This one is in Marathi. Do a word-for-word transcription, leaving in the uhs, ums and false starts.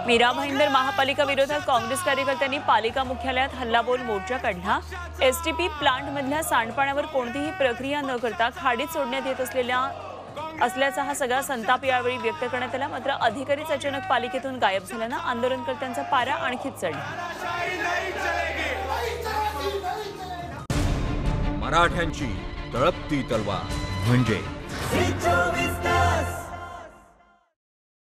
मीरा भाईंदर महापालिका विरोधात काँग्रेस कार्यकर्त्यांनी पालिका मुख्यालयात हल्लाबोल मोर्चा काढला। एसटीपी प्लांट मधल्या सांडपाण्यावर कोणतीही प्रक्रिया न करता खाडीत सोडण्यात येत असलेल्या असल्याचा हा सगळा संताप यावेळी व्यक्त करण्यात आला। मात्र अधिकारीच अचानक पालिकेतून गायब झाल्यानं आंदोलनकर्त्यांचा पारा आणखी चढला। मराठ्यांची तळपती तलवार म्हणजे